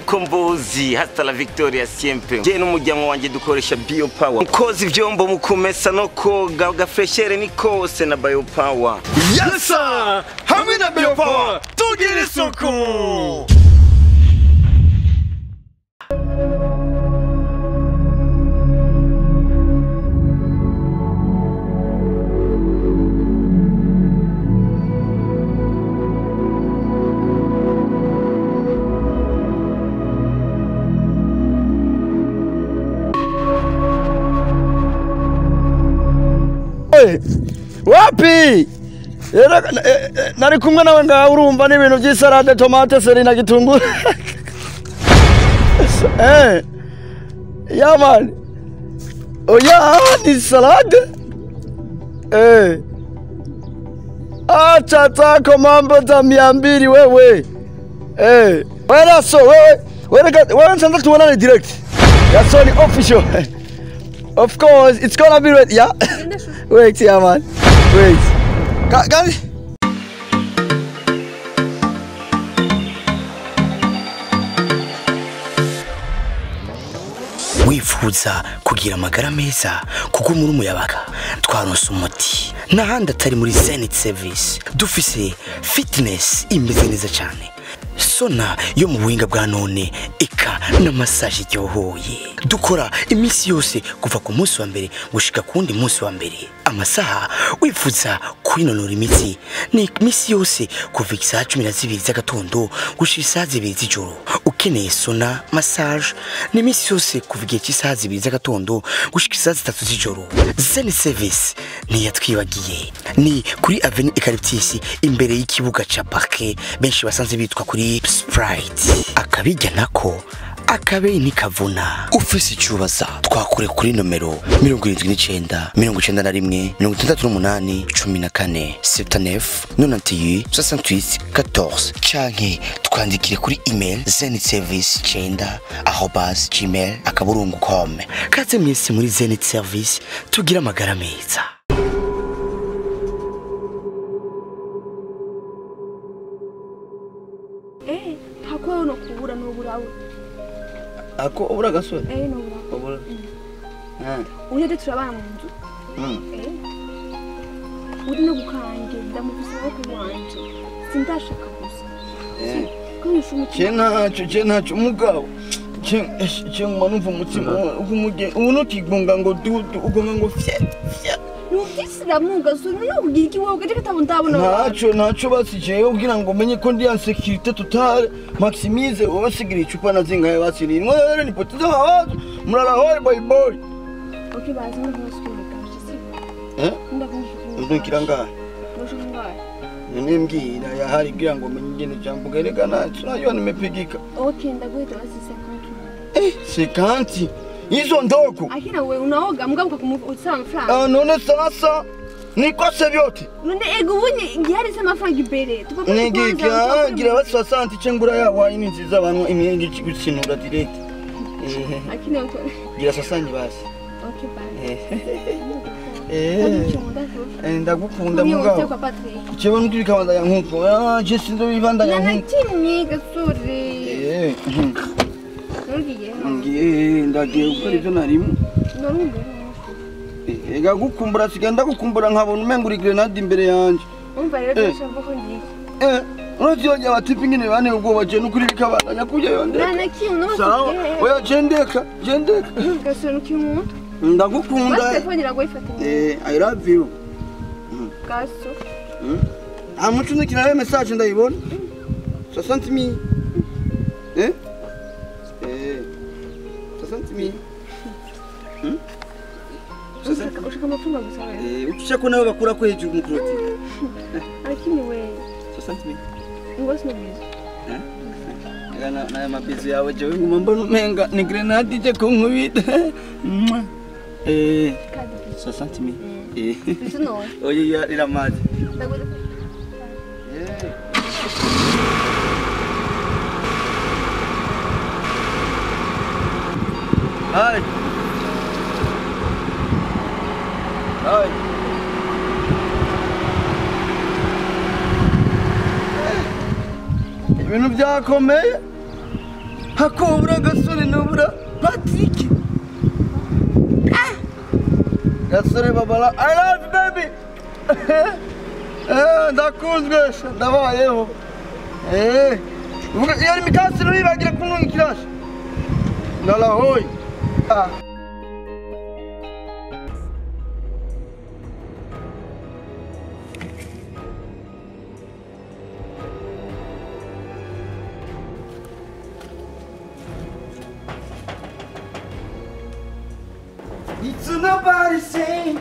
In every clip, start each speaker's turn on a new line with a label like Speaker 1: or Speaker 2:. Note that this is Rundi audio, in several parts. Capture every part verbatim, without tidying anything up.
Speaker 1: mukombozi hasta la victoria siempre. Je n'umuryango wanje dukoresha bio power. Mukozi vyombo mukumesa no koga gafreshere ni kose na bio power.
Speaker 2: Yes sir! Hamwe na bio power tugire isuku.
Speaker 3: Wapi? Nari kumwe nawe ngaho urumva n'ibintu by'isarade tomate seri na gitunguru. Eh. Ya man. Oya ni salade. Eh. Acha tako mambo za mia mbili wewe. Eh. Wewe so wewe wewe wewe nsanza tuonane direct. Gasore official. Of course, it's gonna be ready, yeah? Wait, yeah, man. Wait. Got, got it?
Speaker 4: Wifuza kugira amagara meza kuko muri umuyabaga twaronse umuti nahandi atari muri Zenith Service dufise fitness imeze neza cyane sona yo mu buhinga bwa none eka na massage iryohoye dukora iminsi yose kuva ku munsi wa mbere gushika kundi munsi wa mbere amasaha wifuza kwinonora imitsi ni iminsi yose kuva isaha cumi na zibiri z'agatondo gushika isaha zibiri z'ijoro ukeneye sona massage ni iminsi yose kuva igihe cy'isaha zibiri z'agatondo gushika isaha zitatu z'ijoro. Zenith Service ni yatwibagiye ni kuri Avenue Eucalyptus imbere y'ikibuga ca parquet benshi basanze bitwa kuri Sprite akabijya nako akabe ni kavuna ufise icubaza twakure kuri nomero mirongo irindwi n'icenda mirongo icenda na rimwe mirongo itandatu n'umunani cumi na kane soixante-neuf quatre-vingt-un soixante-huit quatorze canke twandikire kuri email zenithservice cenda arobase gmail akaburungu com. Kaze mwese muri Zenith Service tugira amagara meza.
Speaker 5: Eh, hakwa no kubura no burawe.
Speaker 3: Ako ubura Gasore?
Speaker 5: Eh, no burawe.
Speaker 3: Ubura.
Speaker 5: Ah. Unyede turabana mu nzu. Mm. Eh. Uri no gukange ndamufisa ko wanje. Sindashaka gusa. Eh. Kandi shumuti.
Speaker 3: Chena cyo chena cyo mugabo. Che che manumva umutima ukumuge uno kigunga ngo du ugonga ngo fye fye.
Speaker 5: Nukisira munga so no kugira iki wowe gaje katabundabona.
Speaker 3: Nacho nacho basije ubwira ngo menye ko ndi en sécurité totale maximize ubasigira icupa nazinga yabasiri. Mwere ni potiza hawazo murara hoye boy boy.
Speaker 5: Okay bazi no kusikira kaje.
Speaker 3: Eh? Ndakira ngahe?
Speaker 5: Ndashingaye.
Speaker 3: Nene mbwira yahari kugira ngo menye ngene jambo gerekana tunayo nimepigika.
Speaker 5: Okay ndaguhita basi cinquante.
Speaker 3: Eh, cinquante. Hizo ndogo.
Speaker 5: Akina wewe unaoga mgabo kumuutsa amafaranga.
Speaker 3: Ah none sasa nikose vyote.
Speaker 5: None ego bunye ngihari se amafaranga ibere.
Speaker 3: Ngigira gira basi soixante cengura ya wine nziza abantu imyenge gusinura direct. Eh.
Speaker 5: Akina uko.
Speaker 3: Gira soixante basi.
Speaker 5: Okay bye.
Speaker 3: Eh. Eh ndagukunda mugabo. Cheba nukiri kabanza ya nkuko. Ah je sindo bivanda ya nkuko.
Speaker 5: Nakimye Gasore.
Speaker 3: Eh.
Speaker 5: Ngiye.
Speaker 3: Ngiye ndagiye gukora ivyo narimo.
Speaker 5: Narumbe.
Speaker 3: Ega gukumbura sigenda gukumbura nkabona umenga uri grenade imbere yanje.
Speaker 5: Umva rero ndashaka ko ngiye.
Speaker 3: Eh, uravyonya abatipi ngene bane ubwoba je nukuri bikabandanya kujya yondeka.
Speaker 5: Nana kimwe
Speaker 3: sawa oya jendeka jendeka.
Speaker 5: Gasore nukimu.
Speaker 3: Ndagukunda.
Speaker 5: Basta telefone iragoyifata.
Speaker 3: Eh, I love you.
Speaker 5: Gaso.
Speaker 3: Hmm? Amuchune kinawe message ndayibona. soixante mille. Eh? Eh. soixante mille. Hmm?
Speaker 5: Ushaka amafaranga gusa wewe.
Speaker 3: Eh, ushaka nawe bakura ko hejuru mu kuroti.
Speaker 5: Akini wewe.
Speaker 3: soixante mille.
Speaker 5: Ngos no bizo.
Speaker 3: Eh? Kana na mabizi yawe je nguma mbona umenga ni grenade je kunkubita. Eh. soixante mille. Eh.
Speaker 5: Bizo no.
Speaker 3: Oye ya iramadi.
Speaker 5: Ndagura.
Speaker 3: Eh. Hai. Hai. Ibintu byakomeye. hakobura Gasore nobura Patrick. Gasore babala, I love you baby. Eh, ndakuzwe, ndabayeho. Eh, uvuga iyo ari mikasiro bibagira kunwa ikirashi. Lala hoy. Ah. It's nobody saying.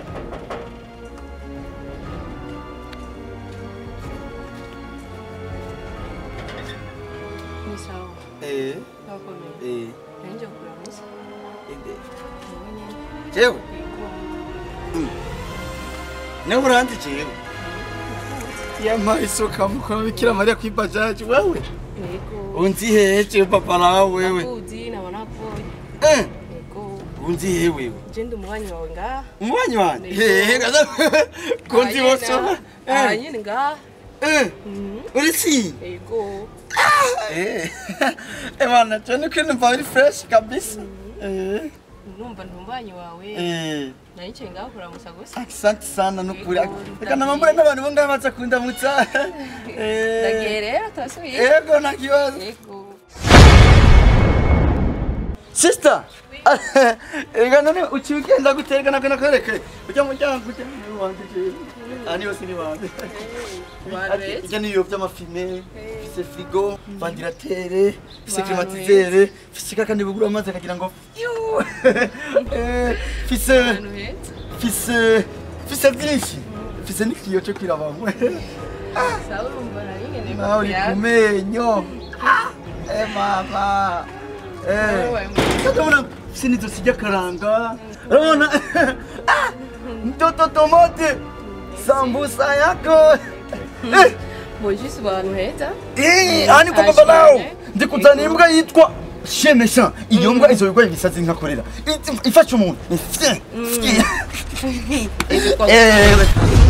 Speaker 6: Misao.
Speaker 3: Eh.
Speaker 6: Wako me.
Speaker 3: Eh.
Speaker 6: Nje kula misa.
Speaker 3: Ende.
Speaker 6: Mwenye.
Speaker 3: Cheo. Ne uranti cheo. Ya maiso kamukona bikira Maria kwibajaji wewe.
Speaker 6: Niko.
Speaker 3: Unzi heche papa na wewe.
Speaker 6: Nakuzi na wanapoje.
Speaker 3: Eh.
Speaker 6: Niko.
Speaker 3: Unzi he wewe.
Speaker 6: Jendo mwanyi wawe nga.
Speaker 3: Mwanyi wani. Eh, gaza. Kunzi woso.
Speaker 6: Ah, nyine nga.
Speaker 3: Eh. Urisi.
Speaker 6: Niko.
Speaker 3: Eh. Eh bana, twende kwenda very fresh kabisa. Eh.
Speaker 6: Numva ntumbanyi wawe.
Speaker 3: Eh.
Speaker 6: Naiche nga kula musa gusa.
Speaker 3: Asante sana nukuri. Kana mambura n'abantu bo ngaha baza kundamutsa. Eh.
Speaker 6: Ndagerera twasubiye.
Speaker 3: Yego nakibazo.
Speaker 6: Niko.
Speaker 3: Sister. Ega none ukiugenda gutereka nakana kareke. Ujya mu cyangu ujya mu wandike. Ani yose ni wande.
Speaker 6: Barret.
Speaker 3: Ujya niyo by'amafime. Fise frigo, ventilateur, fise climatiseur, fise kakandi bugura amazi akagira ngo. Eh, fise fise fise byinshi. Fise n'ikiyo cyo kirabamwe.
Speaker 6: Sawa urumva na nyine
Speaker 3: Nawe uri kumenyo. Eh mama. Eh. Ndabona sinizo sijya karanga. Urabona? Mtoto tomate. Sambusa yako. Eh.
Speaker 6: Bojisi bantu heza.
Speaker 3: Eh, ani kwa baba lao. Ndikuzana imbwa yitwa Shemesha. Iyo mbwa izo bigwa ibisazi nkakorera. Ifasha umuntu. Eh.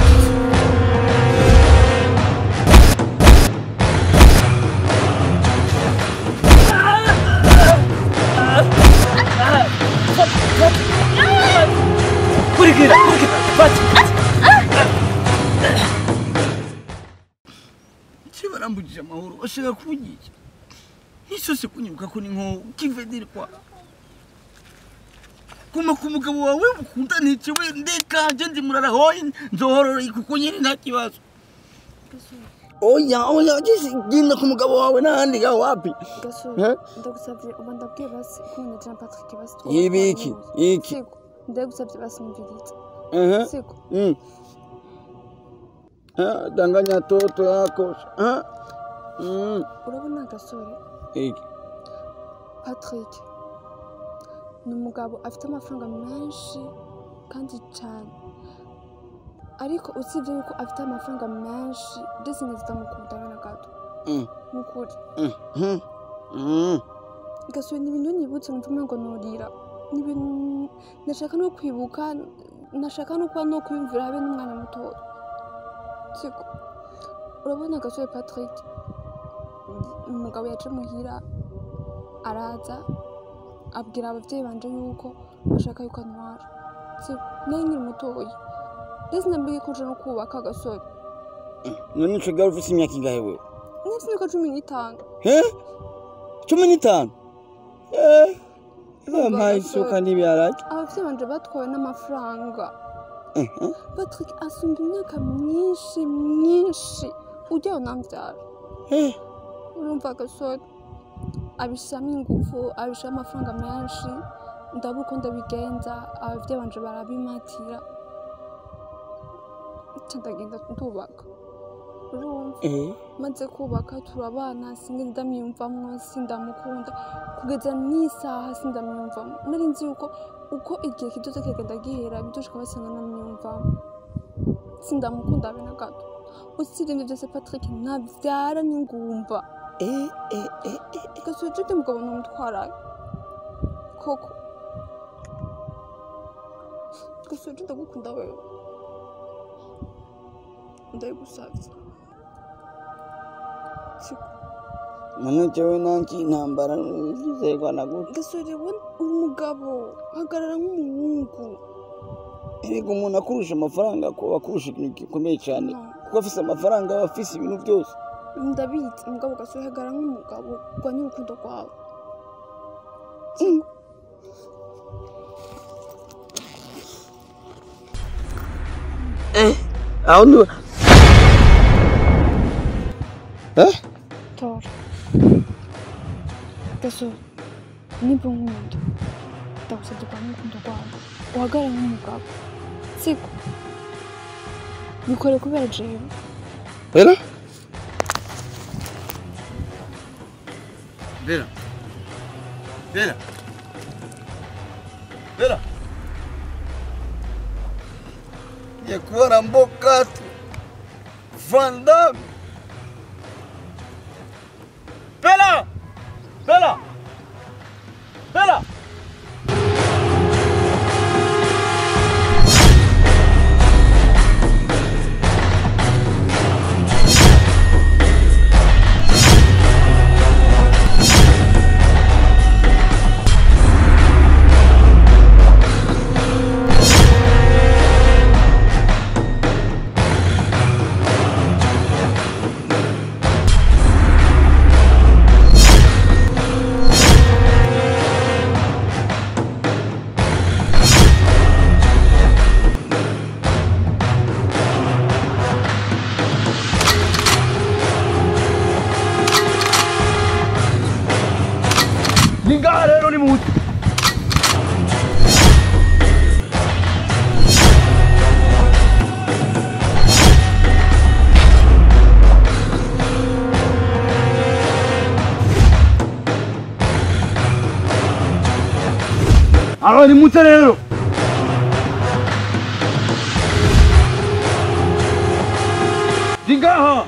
Speaker 3: Kurikira, kurikira. Fati. Chibarambujije amahoro. Ashaka kunyiki. Isose kunyibuka ko ni nko kivedire kwa. Kuma kumugabo wawe ukunda niki we ndeka je ndi murara hoyi nzohorora ikukunyiri nta kibazo. Oya oya jisi gina kumugabo wawe nahandi ga wapi?
Speaker 5: Gasore, ndagusavye uba ndabwiye basi kumenya Jean Patrick basi.
Speaker 3: Yibiki, iki.
Speaker 5: Ndagusavye basi mumvirize.
Speaker 3: Eh.
Speaker 5: Siko.
Speaker 3: Mm. Ah, danganya toto yako. Ah. Mm.
Speaker 5: Urabona Gasore?
Speaker 3: Iki.
Speaker 5: Patrick ni umugabo afite amafaranga menshi kandi cyane, ariko usibye yuko afite amafaranga menshi ndetse zitamukuda na gato.
Speaker 3: Mm.
Speaker 5: Mukuri.
Speaker 3: Mm. Mm.
Speaker 5: Gasore ni ibintu nyibutse numva ngo norira. Ni ibintu nashaka no kwibuka, nashaka no kuba no kwiyumvira habe n'umwana muto. Siko. Urabona Gasore Patrick umugabo yaje muhira araza abwira abavyeyi banje yuko bashaka yuko antwara. Siko nayo nkiri mutoyi. Ndetse nambwiye ko je no kubaka Gasore.
Speaker 3: None ico gari ufise imyaka ingahe wewe?
Speaker 5: Nifise imyaka cumi n'itanu.
Speaker 3: He? cumi n'itanu? Eh. Yampaye isuka n'ibiharage.
Speaker 5: Abavyeyi banje batwawe n'amafaranga.
Speaker 3: Mhm.
Speaker 5: Patrick asumba imyaka myinshi myinshi ujyayo namvyara.
Speaker 3: Eh.
Speaker 5: Urumva Gasore abishamo ingufu, abishamo amafaranga menshi, ndabuka uko ndabigenza, abavyeyi banje barabimatira. Ndagenda ndubaka. Urumva?
Speaker 3: Eh.
Speaker 5: Maze kubaka turabana sinigeze ndamwiyumvamwo, sindamukunda kugeza n'isaha sindamwiyumvamwo. Nari nzi yuko uko igihe kidoze kigenda gihera bidushika basanga namwiyumvamwo. Sindamukunda be na gato. Usibye ibyo byose Patrick ntavyara n'ingumba.
Speaker 3: Eh eh eh eh.
Speaker 5: Gasore jute mugabo numutwaraye. Koko. Gasore jute ndagukunda wewe. Ndagusavye. Siko.
Speaker 3: none jewe nanjye intambara zizerwana gute?
Speaker 5: Gasore uri umugabo hagarara nk'umuhungu.
Speaker 3: Erega umuntu akurusha amafaranga ko akurusha ikintu gikomeye cyane kuko afise amafaranga aba afise ibintu byose.
Speaker 5: Ndabizi umugabo Gasore hagarara nk'umugabo rwanya urukundo rwawe.
Speaker 3: Eh, aho ndu Eh?
Speaker 5: Tor. Gasore niba unkunda ndagusabye rwanya urukundo rwawe uhagarara nk'umugabo siko bikore kubera jewe.
Speaker 3: Bera? Bera. Bera. Bera. Ya kuwa mboka tu. Van Damme. Bella! Bella! Bella! Lingarero ni muti. Alo ni muti rero. Lingaha.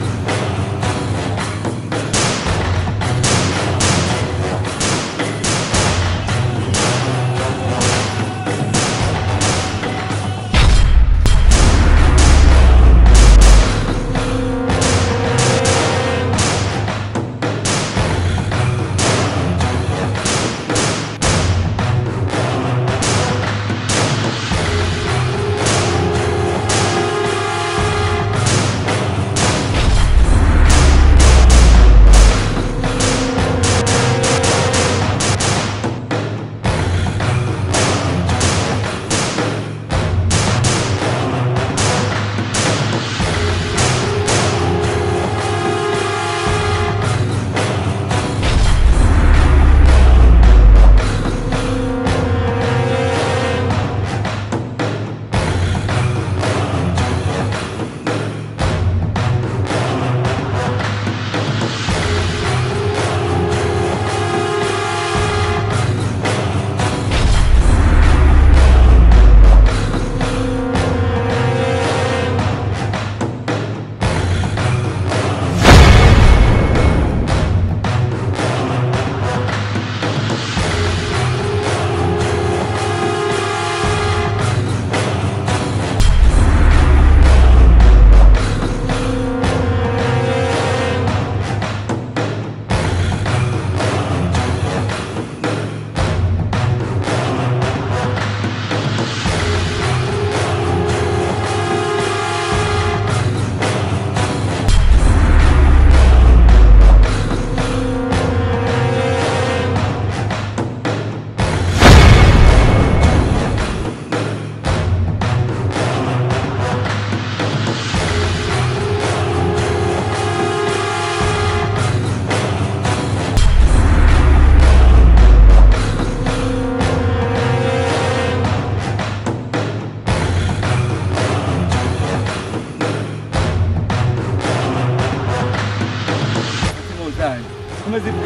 Speaker 3: Come si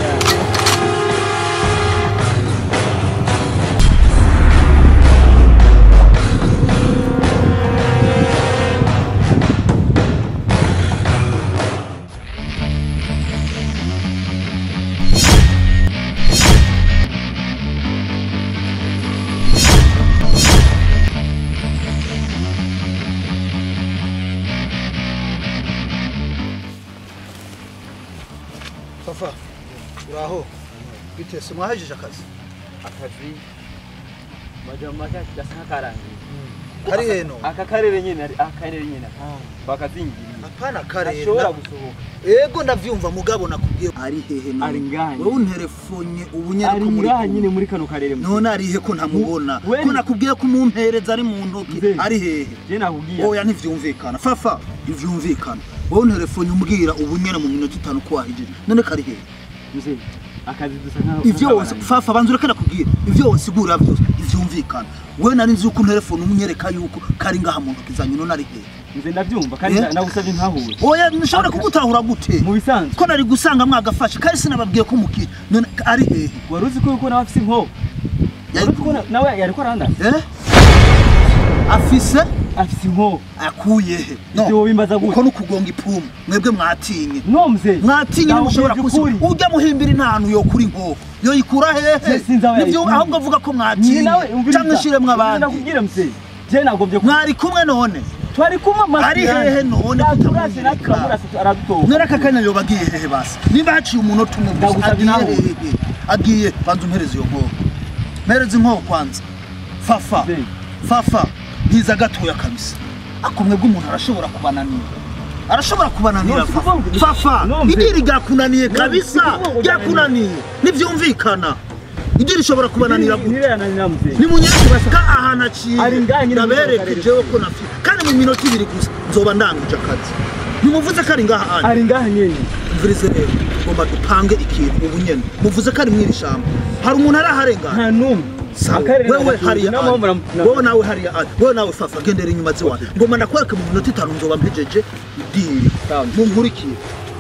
Speaker 7: Papa, uraho. Bite se mwahejeje akazi?
Speaker 8: Akazi majama cyaki gasa karangiye.
Speaker 7: Ari heno.
Speaker 8: Aka karere nyene ari akarere nyene. Bakazingiriye.
Speaker 7: Apana karere.
Speaker 8: Ashobora gusohoka.
Speaker 7: Ego ndavyumva mugabo nakubwiye ari hehe no.
Speaker 8: Ari nganye.
Speaker 7: Wowe unterefonye ubunyere ko muri.
Speaker 8: Ari nganye nyine muri kano karere.
Speaker 7: None ari he ko ntamubona. Ko nakubwiye ko mumpereza ari mu ntoki. Ari hehe?
Speaker 8: Je nakubwiye.
Speaker 7: Oya ntivyumvikana. Fafa, ntivyumvikana. Wowe unterefonye umbwira ubunyere mu minota itanu ko wahije. None kari hehe?
Speaker 8: Mzee. Akazi dusa nkaho.
Speaker 7: Ivyo wose fafa banzura kana kubwira. Ivyo wose sigura byose. Ivyumvikana. Wewe nari nzi uko unterefone umunyereka yuko kari ngaha mu ntoki zanyu none ari hehe?
Speaker 8: Nze ndavyumva kandi nagusavye ntahure.
Speaker 7: Oya nishobora kugutahura gute?
Speaker 8: Mu bisanzwe.
Speaker 7: Ko nari gusanga mwagafashe kandi sinababwiye ko mukiri. None ari hehe?
Speaker 8: Waruzi ko uko nawe afise inko. Waruzi ko nawe yariko aranda.
Speaker 7: Eh? Afise
Speaker 8: afise inko.
Speaker 7: Akuye he?
Speaker 8: Ivyo bimbaza gute?
Speaker 7: Uko nukugonga ipumu. Mwebwe mwatinye.
Speaker 8: No mzee.
Speaker 7: Mwatinye mushobora kusi. Ujya muhimbira intanu yo kuri inko. Yo ikura hehe? Nivyo ahubwo avuga ko mwatinye. Cyangwa shire mwabandi.
Speaker 8: Nakubwira mzee. Je nagomvye
Speaker 7: mwari kumwe none.
Speaker 8: Twari kumwe amasi.
Speaker 7: Ari hehe none
Speaker 8: kutamurase nakamurase aradutoka.
Speaker 7: Nera kakanya yo bagiye hehe basi. Niba haciye umuntu tumwe gusa agiye. Agiye banza umpereze yo nkoko. Mpereze inkoko kwanza. Fafa. Fafa. Ntiza gatoya kabisa. Akomwe bw'umuntu arashobora kubananira. Arashobora kubananira fafa. Fafa. Idiri gakunaniye kabisa. Yakunaniye. Nivyumvikana. Idiri shobora kubananira gute? Ni munyeshu basika ahana aciye. Nabereke jewe ko nafi. Kandi mu minota ibiri gusa nzoba ndangije akazi. Nimuvuze ko ari ngaha anje.
Speaker 8: Ari ngaha nyene.
Speaker 7: Mvirize rero. Ngomba dupange ikintu ubu nyene. Muvuze ko ari mwiri shamba. Hari umuntu araharenga.
Speaker 8: Nta numwe.
Speaker 7: Wewe hariya wewe nawe hariya wewe nawe fafa gendera inyuma ziwa ngoma ndakwereka mu minota itanu nzoba mpejeje idiri mu nkurikiye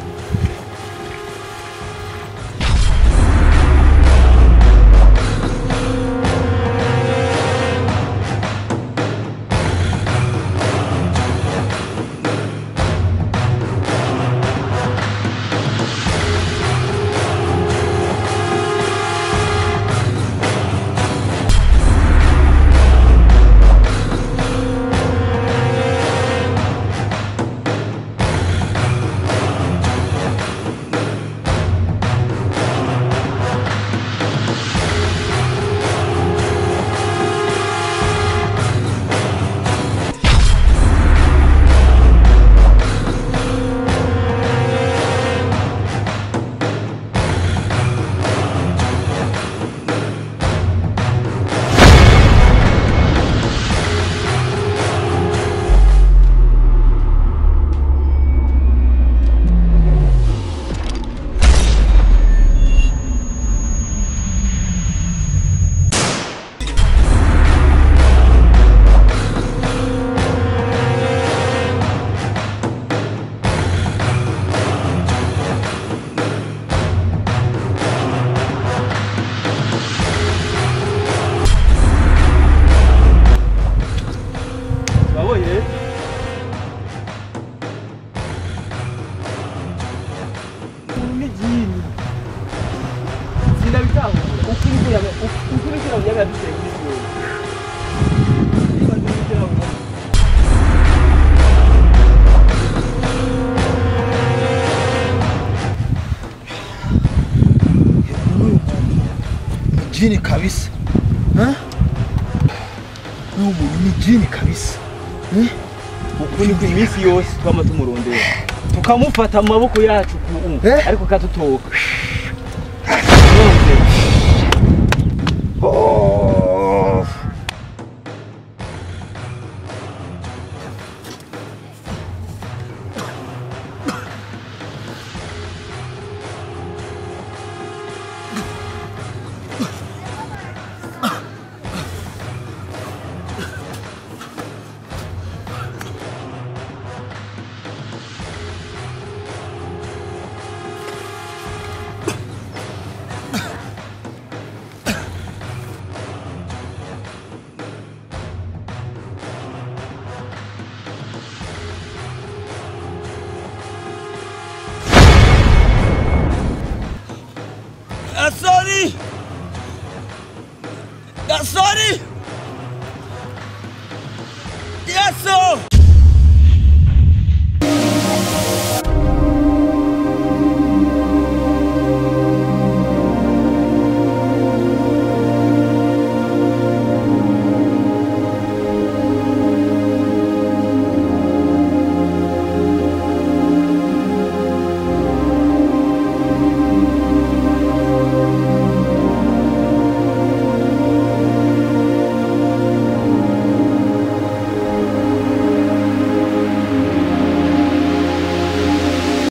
Speaker 7: Jini kabisa. Eh? Nubu ni jini kabisa. Eh?
Speaker 8: Ukuni ku imisi yose twama tumurondera. Tukamufata mu maboko yacu ku eh? Ariko katutoka.
Speaker 7: Oh.
Speaker 3: Gasore! Gasore!